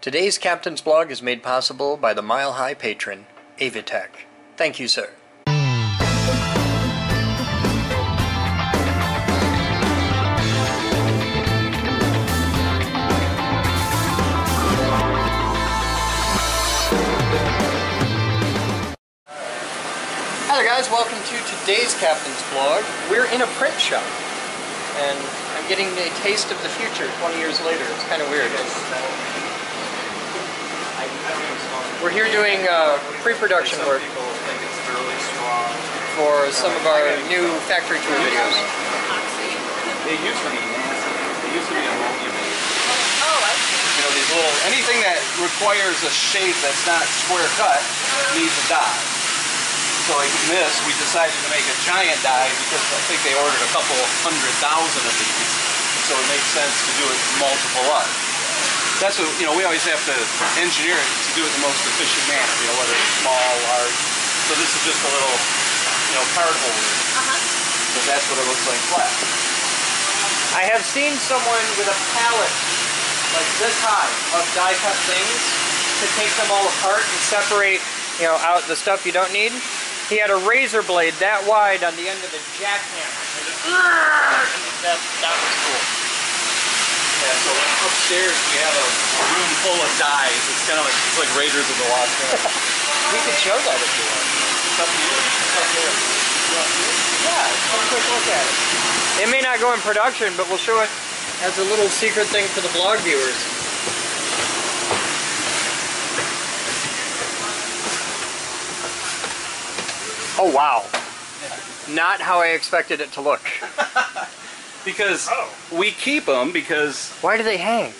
Today's Captain's Blog is made possible by the Mile High patron, Avitech. Thank you, sir. Hello guys, welcome to today's Captain's Blog. We're in a print shop, and I'm getting a taste of the future 20 years later. It's kind of weird. We're here doing pre-production work for some of our new factory tour videos. They used to be nasty. They used to be ammonia-based. Oh, I see. You know, these little, anything that requires a shape that's not square cut needs a die. So like in this, we decided to make a giant die because I think they ordered a couple 100,000 of these. So it makes sense to do it multiple up. That's what, you know, we always have to engineer it to do it in the most efficient manner, you know, whether it's small, large. So this is just a little, you know, card holder. So that's what it looks like flat. I have seen someone with a pallet like this high of die-cut things to take them all apart and separate, you know, out the stuff you don't need. He had a razor blade that wide on the end of a jackhammer. That was cool. Yeah, so upstairs we have a room full of dies. It's kind of like, it's like Raiders of the Lost Ark. We could show that if you want. It's up to you. It's up there. You want to see it? Yeah, let's have a quick look at it. It may not go in production, but we'll show it as a little secret thing for the blog viewers. Oh wow. Not how I expected it to look. Because we keep them because... Why do they hang?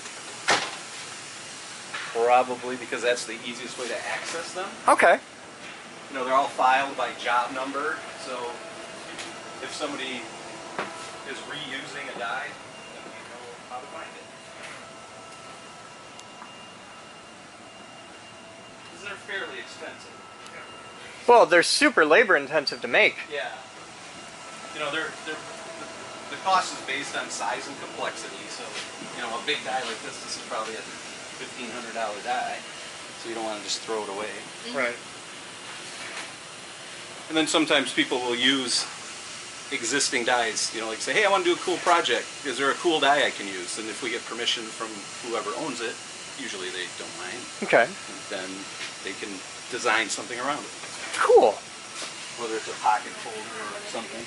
Probably because that's the easiest way to access them. Okay. You know, they're all filed by job number, so if somebody is reusing a die, then we know how to find it. Because they're fairly expensive. Well, they're super labor intensive to make. Yeah. You know, the cost is based on size and complexity, so, you know, a big die like this is probably a $1,500 die, so you don't want to just throw it away. Right. And then sometimes people will use existing dies, you know, like say, hey, I want to do a cool project. Is there a cool die I can use? And if we get permission from whoever owns it, usually they don't mind. Okay. Then they can design something around it. Cool. Whether it's a pocket folder or something.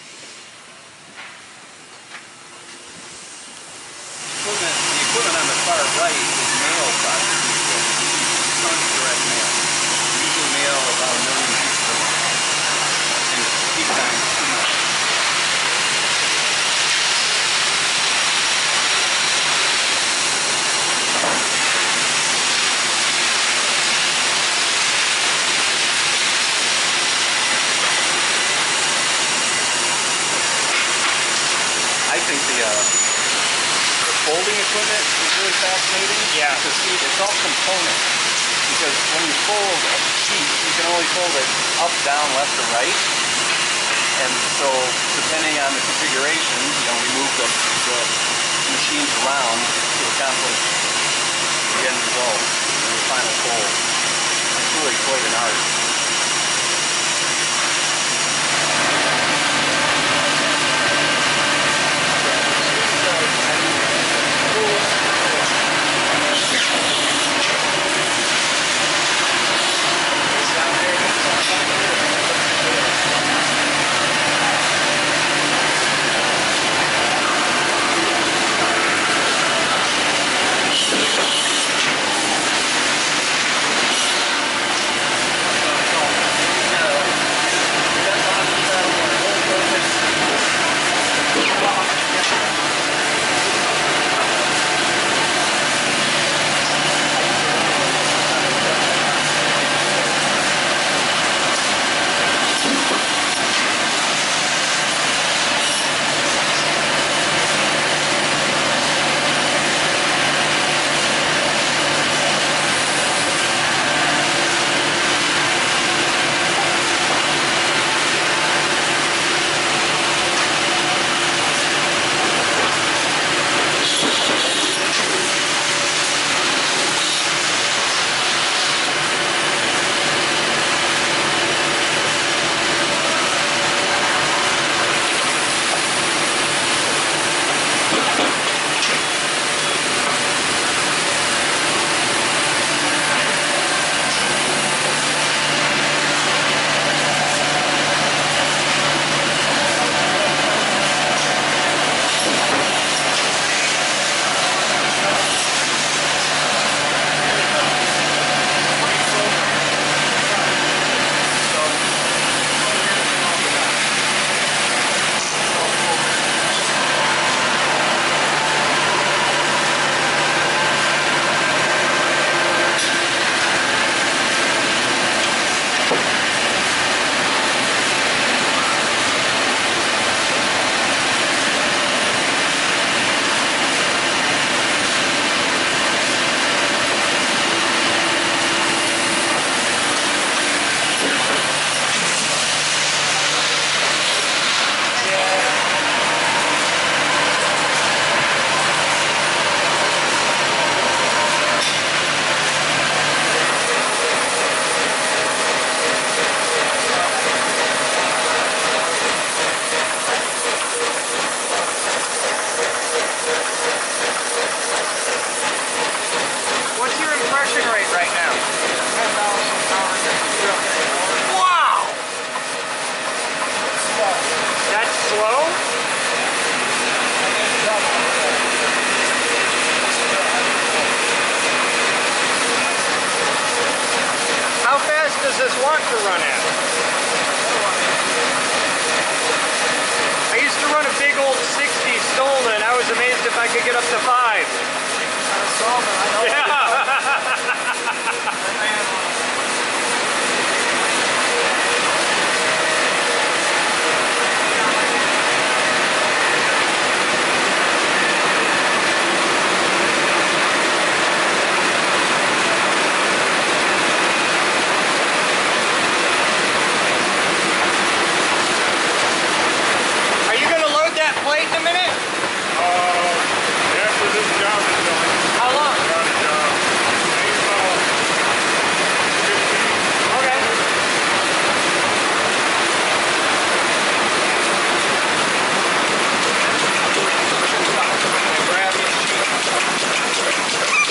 The equipment on the far right is mail processing equipment. Tons of direct mail. Usually mail about 1 million pieces a month. And peak times too much. I think the folding equipment is really fascinating. Yeah. Because see, it's all components. Because when you fold a sheet, you can only fold it up, down, left, or right. And so, depending on the configuration, you know, we move the machines around to accomplish the end result in the final fold. It's really quite an art. want to run at? I used to run a big old 60 stolen. I was amazed if I could get up to 5. Are you going to load that plate in a minute? After this job is done. How long? Got a job. Maybe about 15. Okay. Grab your sheet.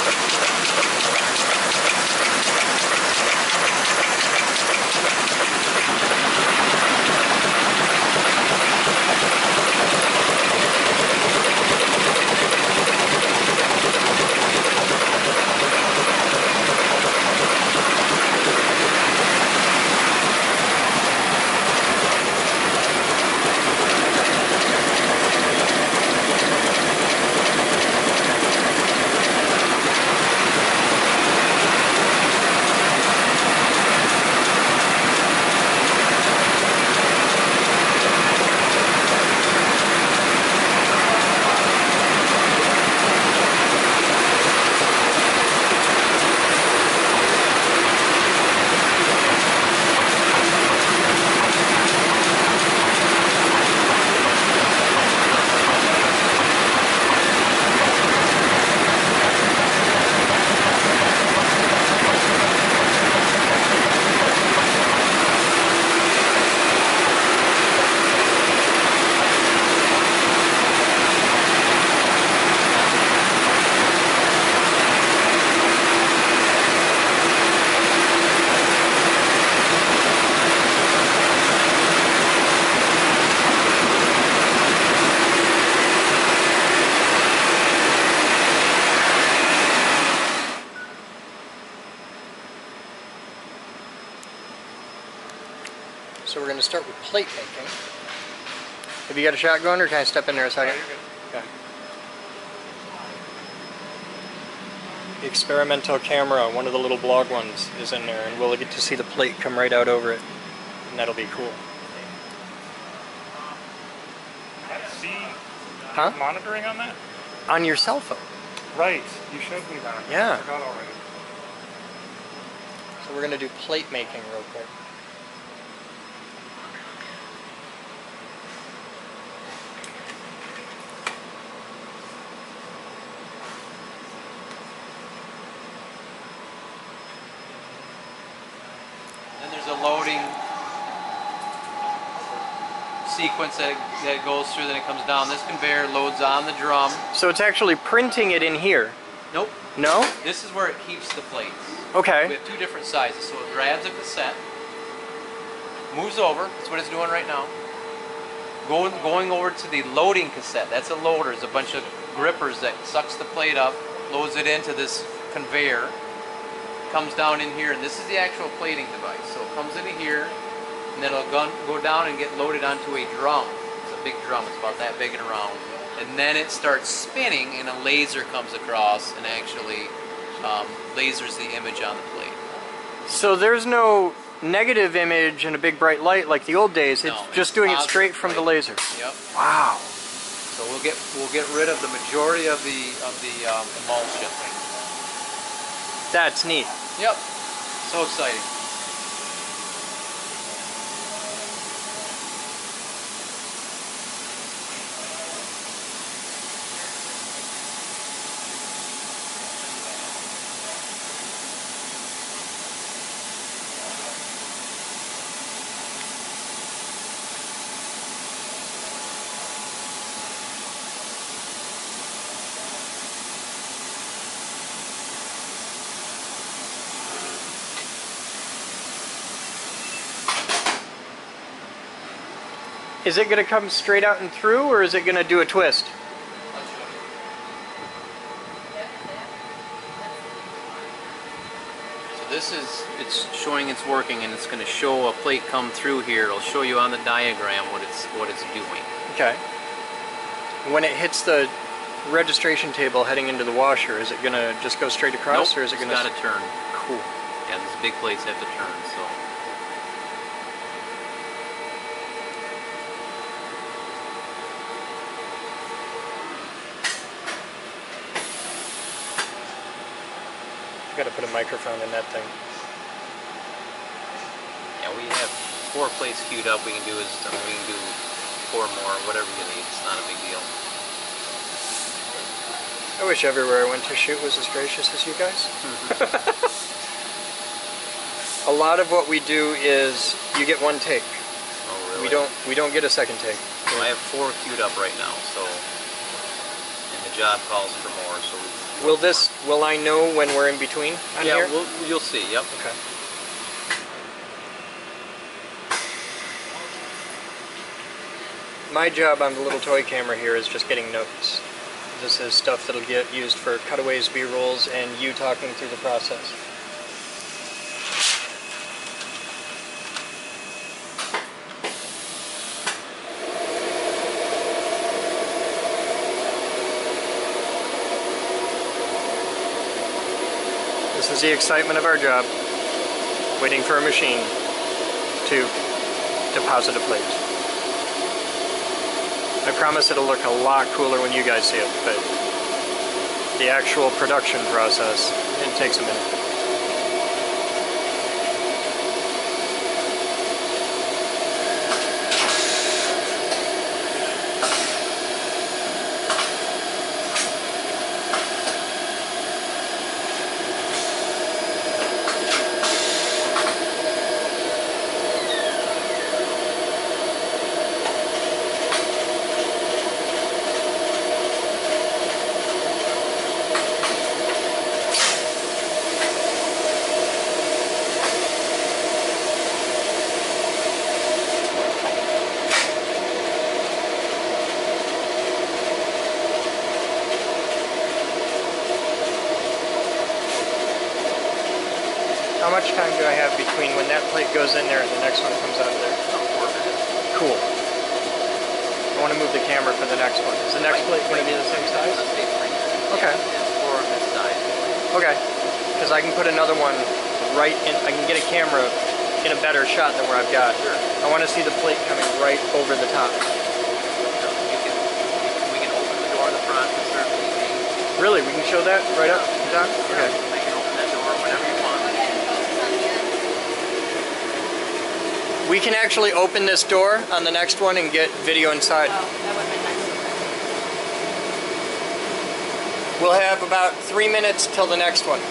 So we're going to start with plate making. Have you got a shot going, or can I step in there a second? Okay. The experimental camera, one of the little blog ones, is in there, and we'll get to see the plate come right out over it, and that'll be cool. See Huh? monitoring on that? On your cell phone. Right. You showed me that. Yeah. I forgot already. So we're going to do plate making real quick. Then there's a loading sequence that goes through, then it comes down. This conveyor loads on the drum. So it's actually printing it in here. Nope. No? This is where it keeps the plates. Okay. We have two different sizes. So it grabs a cassette, moves over, that's what it's doing right now. Going over to the loading cassette, that's a loader. There's a bunch of grippers that sucks the plate up, loads it into this conveyor, comes down in here, and this is the actual plating device. So it comes into here, and then it'll go down and get loaded onto a drum. It's a big drum, it's about that big and round. And then it starts spinning, and a laser comes across and actually lasers the image on the plate. So there's no negative image and a big bright light like the old days. It's No, just it's doing it positive straight from the laser. Yep. Wow. So we'll get rid of the majority of the emulsion. That's neat. Yep. So exciting. Is it going to come straight out and through, or is it going to do a twist? So this is, it's showing it's working, and it's going to show a plate come through here. It'll show you on the diagram what it's doing. Okay. When it hits the registration table heading into the washer, is it going to just go straight across, Nope, or is it going to... It's got to turn. Cool. Yeah, these big plates have to turn, so. Got to put a microphone in that thing. Yeah, we have 4 plates queued up. We can do 4 more, whatever you need. It's not a big deal. I wish everywhere I went to shoot was as gracious as you guys. A lot of what we do is you get 1 take. Oh, really? We don't get a second take. Well, I have 4 queued up right now, so, and the job calls for more, so we. Will I know when we're in between on here? Yeah, you'll see. Yep. Okay. My job on the little toy camera here is just getting notes. This is stuff that'll get used for cutaways, B-rolls, and you talking through the process. This is the excitement of our job, waiting for a machine to deposit a plate. I promise it'll look a lot cooler when you guys see it, but the actual production process, it takes a minute. How much time do I have between when that plate goes in there and the next one comes out of there? About 4 minutes. Cool. I want to move the camera for the next one. Is the next plate going to be the same size? Let's say 3 minutes. Okay. It's 4 on this side. Okay. Because I can put another one right in, I can get a camera in a better shot than where I've got. Sure. I want to see the plate coming right over the top. We can open the door in the front and start leaving. Really? We can show that right up top? Okay. They can open that door whenever you want. We can actually open this door on the next one and get video inside. Oh, that would have been nice. We'll have about 3 minutes till the next one.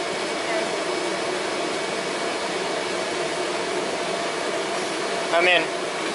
I'm in.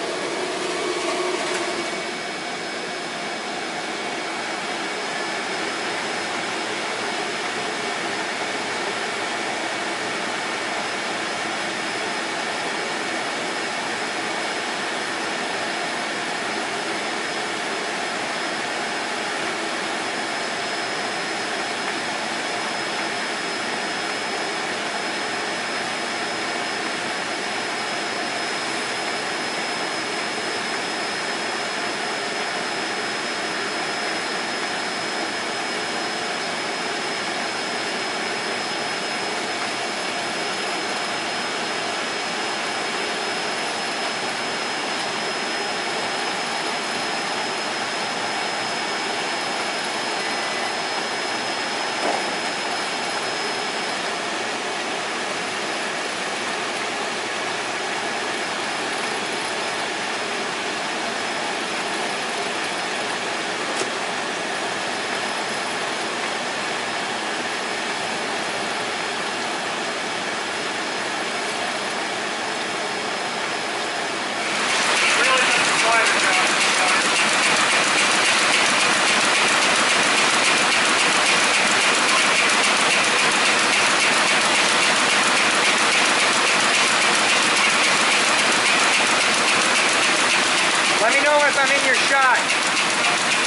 Let me know if I'm in your shot.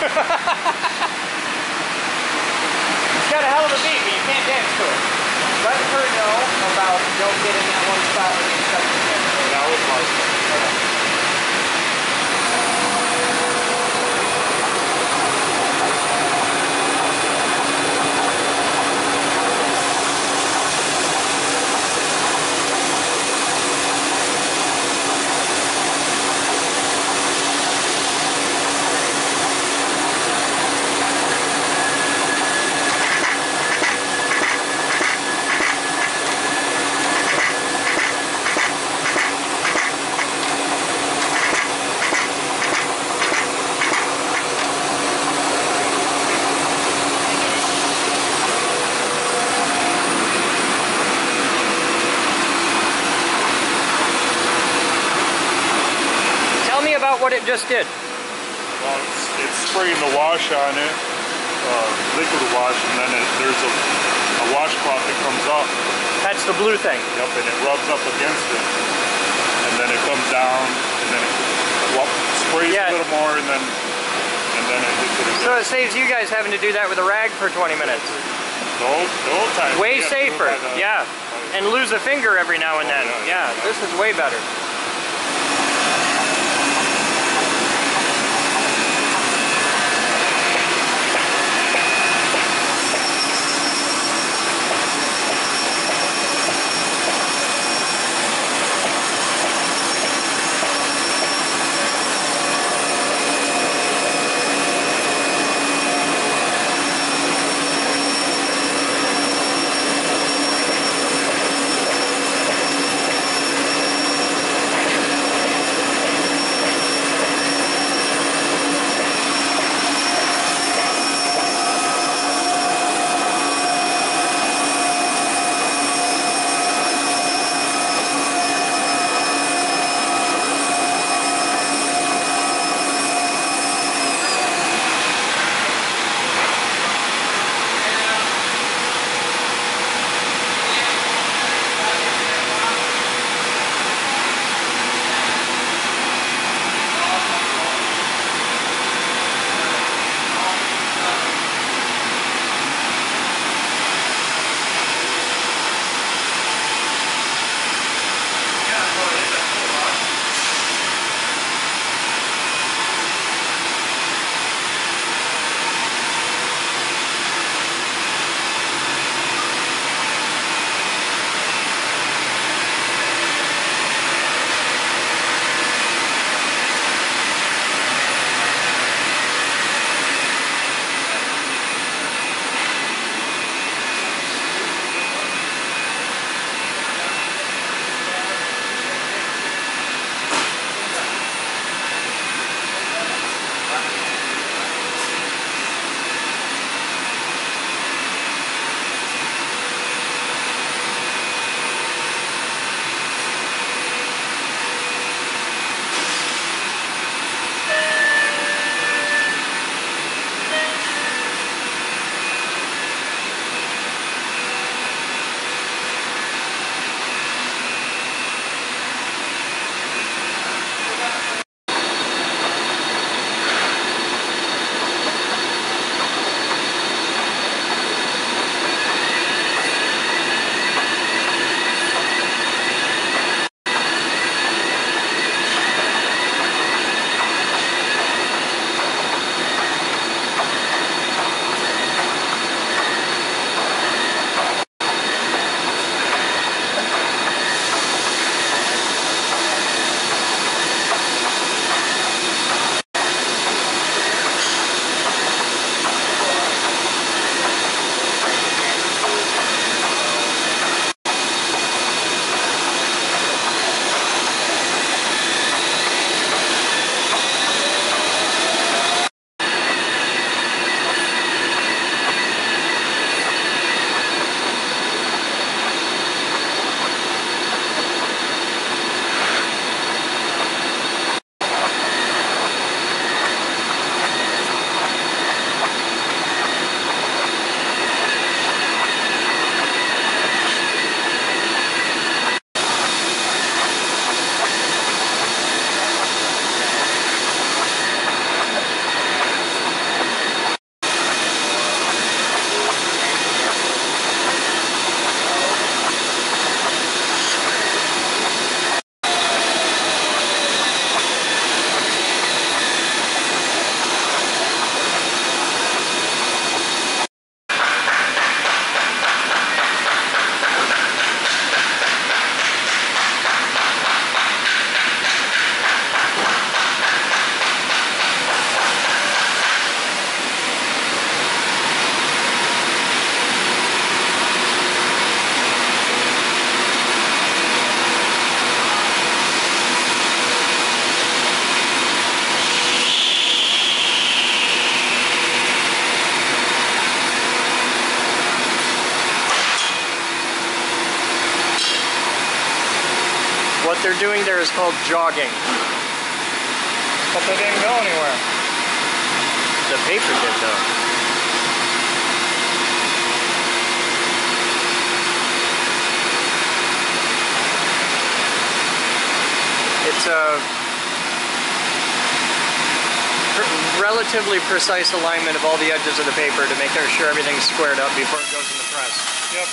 It's got a hell of a beat, but you can't dance to it. Let her know about don't get in that one spot where you stuck your hand. That was my Tell me about what it just did. Well, it's spraying the wash on it, liquid wash, and then there's a washcloth that comes up. That's the blue thing. Yep, and it rubs up against it, and then it comes down, and then it sprays Yeah. a little more, and then it hits it again. So it saves you guys having to do that with a rag for 20 minutes. The old time. Way you had to do it safer, by the- yeah. And lose a finger every now and then. yeah, Yeah, this is way better. is called jogging. But they didn't go anywhere. The paper did though. It's a relatively precise alignment of all the edges of the paper to make sure everything's squared up before it goes in the press. Yep.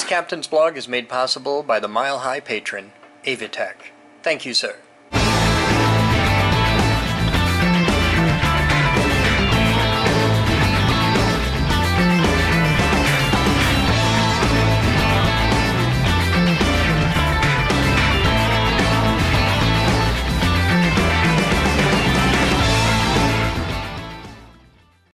Captain's blog is made possible by the Mile High patron, Avitech. Thank you, sir.